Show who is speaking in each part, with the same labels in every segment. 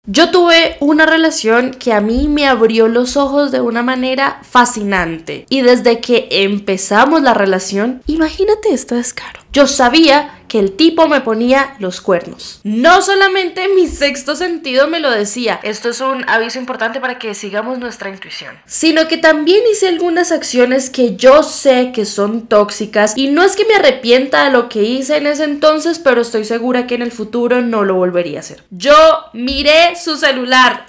Speaker 1: Yo tuve una relación que a mí me abrió los ojos de una manera fascinante. Y desde que empezamos la relación, imagínate este descaro. Yo sabía que el tipo me ponía los cuernos. No solamente mi sexto sentido me lo decía, esto es un aviso importante para que sigamos nuestra intuición, sino que también hice algunas acciones que yo sé que son tóxicas y no es que me arrepienta de lo que hice en ese entonces, pero estoy segura que en el futuro no lo volvería a hacer. Yo miré su celular.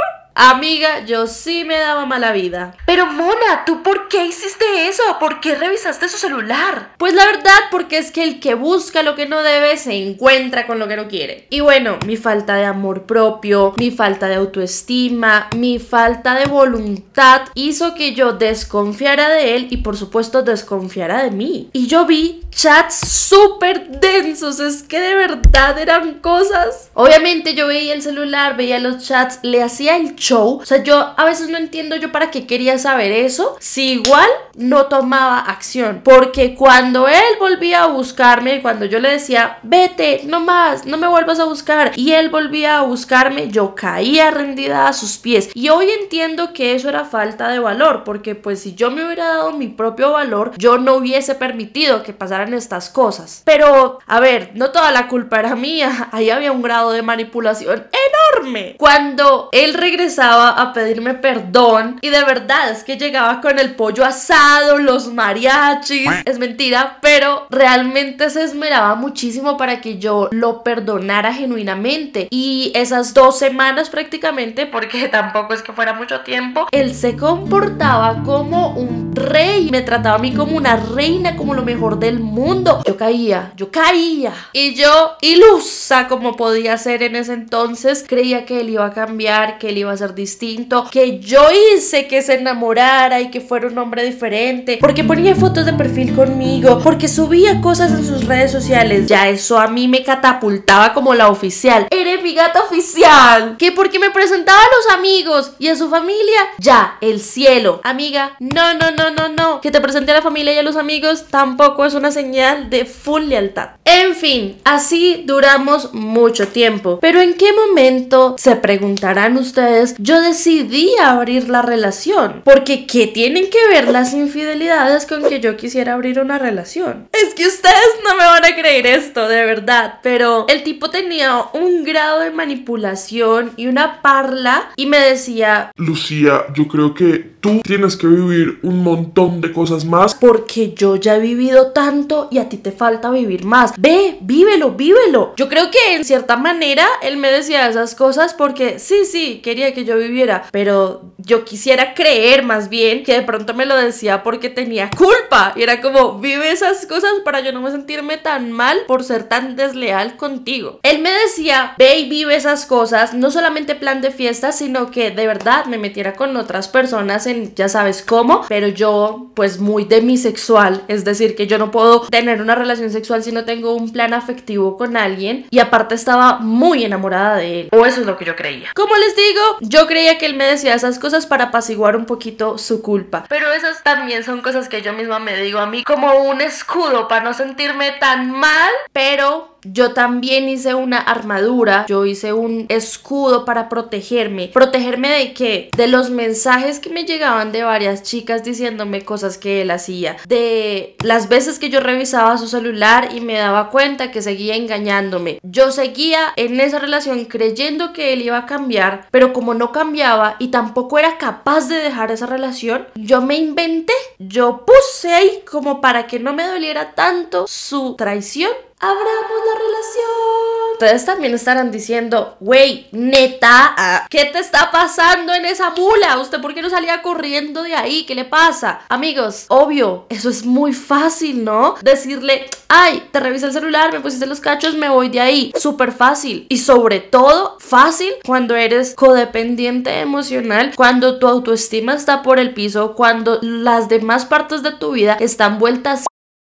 Speaker 1: Amiga, yo sí me daba mala vida. Pero Mona, ¿tú por qué hiciste eso? ¿Por qué revisaste su celular? Pues la verdad, porque es que el que busca lo que no debe se encuentra con lo que no quiere. Y bueno, mi falta de amor propio, mi falta de autoestima, mi falta de voluntad hizo que yo desconfiara de él y por supuesto desconfiara de mí. Y yo vi chats súper densos, es que de verdad eran cosas. Obviamente yo veía el celular, veía los chats, le hacía el show. O sea, yo a veces no entiendo yo para qué quería saber eso, si igual no tomaba acción, porque cuando él volvía a buscarme, cuando yo le decía, vete, no más, no me vuelvas a buscar, y él volvía a buscarme, yo caía rendida a sus pies. Y hoy entiendo que eso era falta de valor, porque pues si yo me hubiera dado mi propio valor, yo no hubiese permitido que pasaran estas cosas. Pero, a ver, no toda la culpa era mía, ahí había un grado de manipulación enorme. Cuando él regresaba a pedirme perdón y de verdad es que llegaba con el pollo asado, los mariachis, es mentira, pero realmente se esmeraba muchísimo para que yo lo perdonara genuinamente. Y esas 2 semanas prácticamente, porque tampoco es que fuera mucho tiempo, él se comportaba como un rey, me trataba a mí como una reina, como lo mejor del mundo. Yo caía y yo, ilusa como podía ser en ese entonces, creía que él iba a cambiar, que él iba a ser distinto, que yo hice que se enamorara y que fuera un hombre diferente, porque ponía fotos de perfil conmigo, porque subía cosas en sus redes sociales. Ya eso a mí me catapultaba como la oficial. Eres mi gata oficial. Que porque me presentaba a los amigos y a su familia, ya, el cielo. Amiga, no. Que te presente a la familia y a los amigos tampoco es una señal de full lealtad. En fin, así duramos mucho tiempo. Pero ¿en qué momento, se preguntarán ustedes, yo decidí abrir la relación? Porque ¿qué tienen que ver las infidelidades con que yo quisiera abrir una relación? Es que ustedes no me van a creer esto, de verdad, pero el tipo tenía un grado de manipulación y una parla y me decía,
Speaker 2: Lucía, yo creo que tú tienes que vivir un montón de cosas más.
Speaker 1: Porque yo ya he vivido tanto y a ti te falta vivir más. Ve, vívelo. Yo creo que en cierta manera él me decía esas cosas porque sí, quería que yo viviera, pero yo quisiera creer más bien que de pronto me lo decía porque tenía culpa. Y era como, vive esas cosas para yo no me sentirme tan mal por ser tan desleal contigo. Él me decía, ve y vive esas cosas, no solamente plan de fiesta, sino que de verdad me metiera con otras personas en ya sabes cómo, pero yo pues muy demisexual, es decir, que yo no puedo tener una relación sexual si no tengo un plan afectivo con alguien, y aparte estaba muy enamorada de él, o eso es lo que yo creía. Como les digo, yo creía que él me decía esas cosas para apaciguar un poquito su culpa, pero esas también son cosas que yo misma me digo a mí como un escudo para no sentirme tan mal, pero yo también hice una armadura, yo hice un escudo para protegerme. ¿Protegerme de qué? De los mensajes que me llegaban de varias chicas diciéndome cosas que él hacía, de las veces que yo revisaba su celular y me daba cuenta que seguía engañándome. Yo seguía en esa relación creyendo que él iba a cambiar, pero como no cambiaba y tampoco era capaz de dejar esa relación, yo me inventé, yo puse ahí como para que no me doliera tanto su traición, abramos la relación. Ustedes también estarán diciendo, güey, neta, ¿qué te está pasando en esa mula? ¿Usted por qué no salía corriendo de ahí? ¿Qué le pasa? Amigos, obvio, eso es muy fácil, ¿no? Decirle, ay, te revisé el celular, me pusiste los cachos, me voy de ahí. Súper fácil. Y sobre todo, fácil cuando eres codependiente emocional, cuando tu autoestima está por el piso, cuando las demás partes de tu vida están vueltas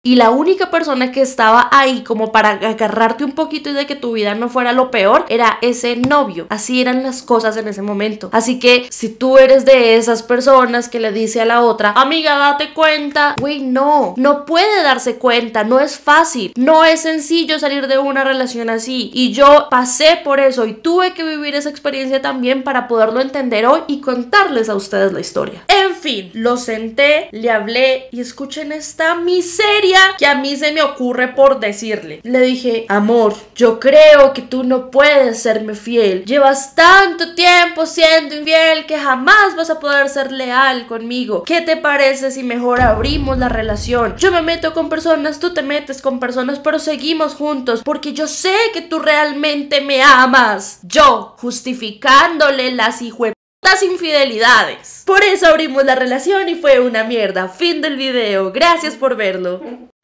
Speaker 1: y la única persona que estaba ahí como para agarrarte un poquito y de que tu vida no fuera lo peor era ese novio. Así eran las cosas en ese momento. Así que si tú eres de esas personas que le dice a la otra, amiga, date cuenta, güey, no puede darse cuenta, no es fácil, no es sencillo salir de una relación así, y yo pasé por eso y tuve que vivir esa experiencia también para poderlo entender hoy y contarles a ustedes la historia. En fin, lo senté, le hablé y escuchen esta miseria que a mí se me ocurre por decirle. Le dije, amor, yo creo que tú no puedes serme fiel, llevas tanto tiempo siendo infiel que jamás vas a poder ser leal conmigo. ¿Qué te parece si mejor abrimos la relación? Yo me meto con personas, tú te metes con personas, pero seguimos juntos porque yo sé que tú realmente me amas. Yo justificándole las infidelidades. Por eso abrimos la relación y fue una mierda. Fin del video. Gracias por verlo.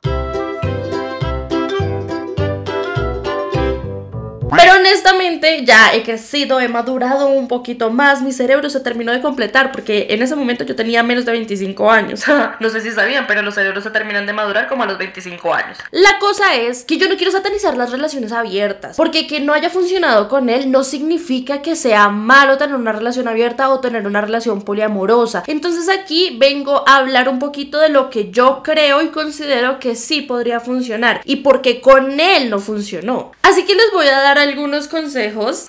Speaker 1: Pero honestamente ya he crecido, he madurado un poquito más, mi cerebro se terminó de completar porque en ese momento yo tenía menos de 25 años. No sé si sabían, pero los cerebros se terminan de madurar como a los 25 años. La cosa es que yo no quiero satanizar las relaciones abiertas, porque que no haya funcionado con él no significa que sea malo tener una relación abierta o tener una relación poliamorosa. Entonces aquí vengo a hablar un poquito de lo que yo creo y considero que sí podría funcionar y porque con él no funcionó. Así que les voy a dar algunos consejos.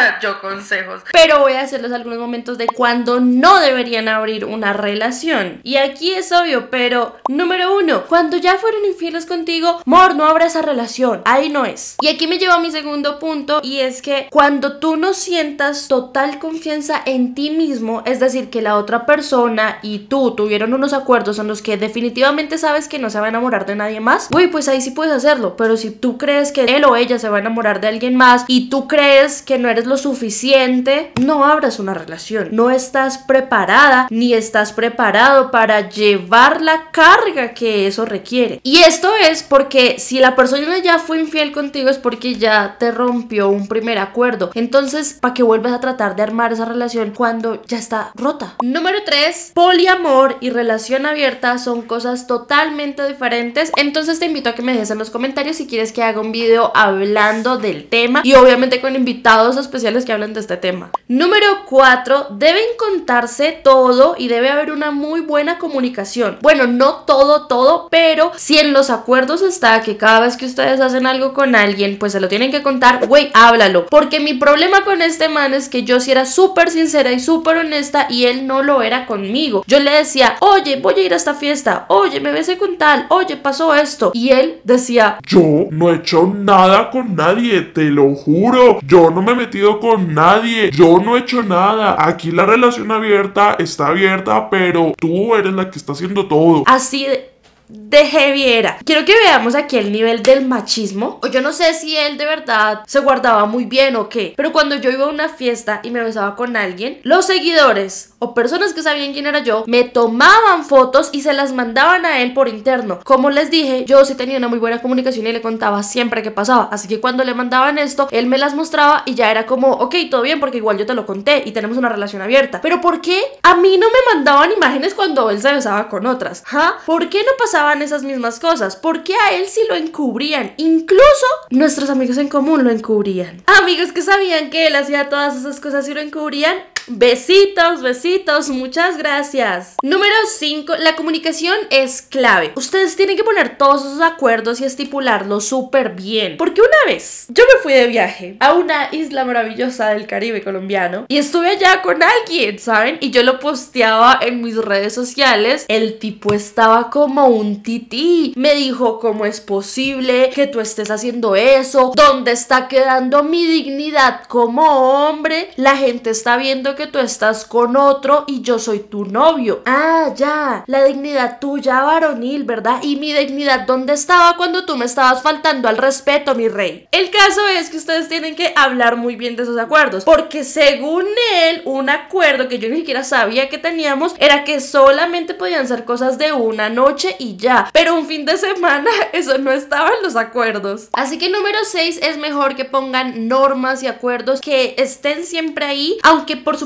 Speaker 1: Pero voy a hacerles algunos momentos de cuando no deberían abrir una relación. Y aquí es obvio, pero número 1, cuando ya fueron infieles contigo, amor, no abra esa relación, ahí no es. Y aquí me lleva a mi segundo punto, y es que cuando tú no sientas total confianza en ti mismo, es decir, que la otra persona y tú tuvieron unos acuerdos en los que definitivamente sabes que no se va a enamorar de nadie más, uy, pues ahí sí puedes hacerlo. Pero si tú crees que él o ella se va a enamorar de alguien más y tú crees que no eres lo suficiente, no abras una relación. No estás preparada ni estás preparado para llevar la carga que eso requiere. Y esto es porque si la persona ya fue infiel contigo es porque ya te rompió un primer acuerdo. Entonces, ¿para qué vuelves a tratar de armar esa relación cuando ya está rota? Número 3, poliamor y relación abierta son cosas totalmente diferentes. Entonces te invito a que me dejes en los comentarios si quieres que haga un video hablando del tema y obviamente con invitados especiales que hablen de este tema. Número 4, deben contarse todo y debe haber una muy buena comunicación. Bueno, no todo, pero si en los acuerdos está que cada vez que ustedes hacen algo con alguien, pues se lo tienen que contar, güey, háblalo. Porque mi problema con este man es que yo sí era súper sincera y súper honesta y él no lo era conmigo. Yo le decía, oye, voy a ir a esta fiesta, oye, me besé con tal, oye, pasó esto. Y él decía,
Speaker 2: yo no he hecho nada con nadie, te lo juro. Yo no me he metido con nadie, yo no he hecho nada. Aquí la relación abierta está abierta, pero tú eres la que está haciendo todo.
Speaker 1: Así de heavy era. Quiero que veamos aquí el nivel del machismo. O yo no sé si él de verdad se guardaba muy bien o qué, pero cuando yo iba a una fiesta y me besaba con alguien, los seguidores o personas que sabían quién era yo me tomaban fotos y se las mandaban a él por interno. Como les dije, yo sí tenía una muy buena comunicación y le contaba siempre qué pasaba, así que cuando le mandaban esto, él me las mostraba y ya era como, ok, todo bien, porque igual yo te lo conté y tenemos una relación abierta. Pero ¿por qué a mí no me mandaban imágenes cuando él se besaba con otras? ¿Por qué no pasaban esas mismas cosas? ¿Por qué a él sí lo encubrían? Incluso nuestros amigos en común lo encubrían. Amigos que sabían que él hacía todas esas cosas y lo encubrían, besitos, besitos, muchas gracias. Número 5, la comunicación es clave. Ustedes tienen que poner todos esos acuerdos y estipularlos súper bien. Porque una vez yo me fui de viaje a una isla maravillosa del Caribe colombiano y estuve allá con alguien, ¿saben? Y yo lo posteaba en mis redes sociales. El tipo estaba como un tití. Me dijo, ¿cómo es posible que tú estés haciendo eso? ¿Dónde está quedando mi dignidad como hombre? La gente está viendo que tú estás con otro y yo soy tu novio. Ah, ya, la dignidad tuya varonil, ¿verdad? Y mi dignidad, ¿dónde estaba cuando tú me estabas faltando al respeto, mi rey? El caso es que ustedes tienen que hablar muy bien de esos acuerdos, porque según él, un acuerdo que yo ni siquiera sabía que teníamos era que solamente podían ser cosas de una noche y ya, pero un fin de semana eso no estaba en los acuerdos. Así que número 6, es mejor que pongan normas y acuerdos que estén siempre ahí, aunque por supuesto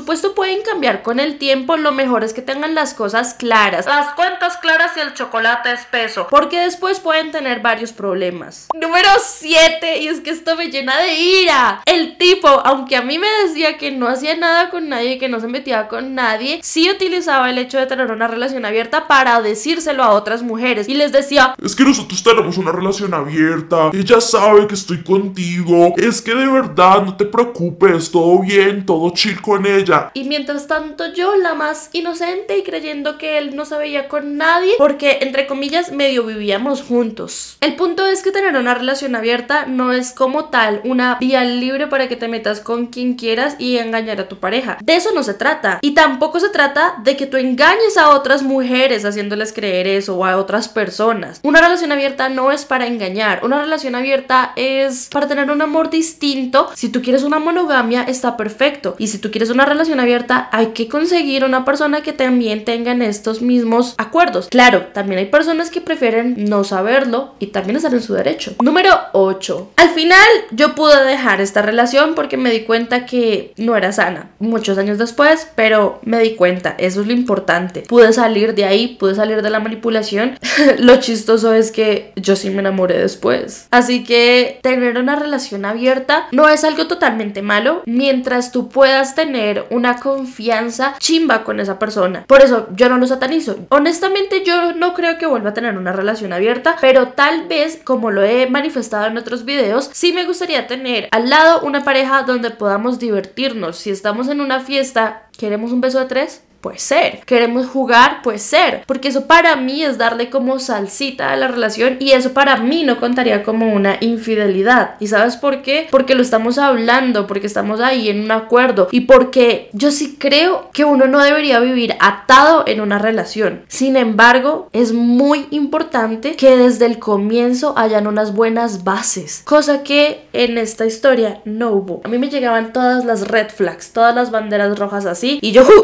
Speaker 1: supuesto pueden cambiar con el tiempo, lo mejor es que tengan las cosas claras, las cuentas claras y el chocolate espeso, porque después pueden tener varios problemas. Número 7, y es que esto me llena de ira. El tipo, aunque a mí me decía que no hacía nada con nadie, que no se metía con nadie, sí utilizaba el hecho de tener una relación abierta para decírselo a otras mujeres y les decía:
Speaker 2: es que nosotros tenemos una relación abierta, ella sabe que estoy contigo, es que de verdad no te preocupes, todo bien, todo chill con ella.
Speaker 1: Y mientras tanto yo, la más inocente y creyendo que él no se veía con nadie porque, entre comillas, medio vivíamos juntos. El punto es que tener una relación abierta no es como tal una vía libre para que te metas con quien quieras y engañar a tu pareja. De eso no se trata. Y tampoco se trata de que tú engañes a otras mujeres haciéndoles creer eso o a otras personas. Una relación abierta no es para engañar. Una relación abierta es para tener un amor distinto. Si tú quieres una monogamia, está perfecto. Y si tú quieres una relación abierta, hay que conseguir una persona que también tengan estos mismos acuerdos. Claro, también hay personas que prefieren no saberlo y también están en su derecho. Número 8. Al final yo pude dejar esta relación porque me di cuenta que no era sana. Muchos años después, pero me di cuenta. Eso es lo importante. Pude salir de ahí, pude salir de la manipulación. Lo chistoso es que yo sí me enamoré después. Así que tener una relación abierta no es algo totalmente malo mientras tú puedas tener una confianza chimba con esa persona. Por eso yo no lo satanizo. Honestamente yo no creo que vuelva a tener una relación abierta, pero tal vez, como lo he manifestado en otros videos, sí me gustaría tener al lado una pareja donde podamos divertirnos. Si estamos en una fiesta, ¿queremos un beso de 3? Puede ser. ¿Queremos jugar? Puede ser. Porque eso para mí es darle como salsita a la relación y eso para mí no contaría como una infidelidad. ¿Y sabes por qué? Porque lo estamos hablando, porque estamos ahí en un acuerdo y porque yo sí creo que uno no debería vivir atado en una relación. Sin embargo, es muy importante que desde el comienzo hayan unas buenas bases, cosa que en esta historia no hubo. A mí me llegaban todas las red flags, todas las banderas rojas así y yo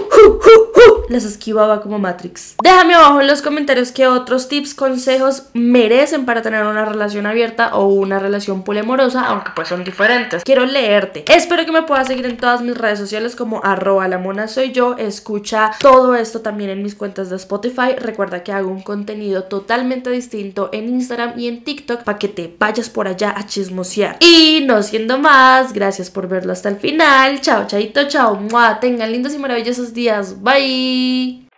Speaker 1: las esquivaba como Matrix. Déjame abajo en los comentarios qué otros tips, consejos merecen para tener una relación abierta o una relación poliamorosa, aunque pues son diferentes. Quiero leerte. Espero que me puedas seguir en todas mis redes sociales como @lamonasoyyo. Escucha todo esto también en mis cuentas de Spotify. Recuerda que hago un contenido totalmente distinto en Instagram y en TikTok para que te vayas por allá a chismosear. Y no siendo más, gracias por verlo hasta el final. Chao, chaito, chao. ¡Mua! Tengan lindos y maravillosos días. Bye.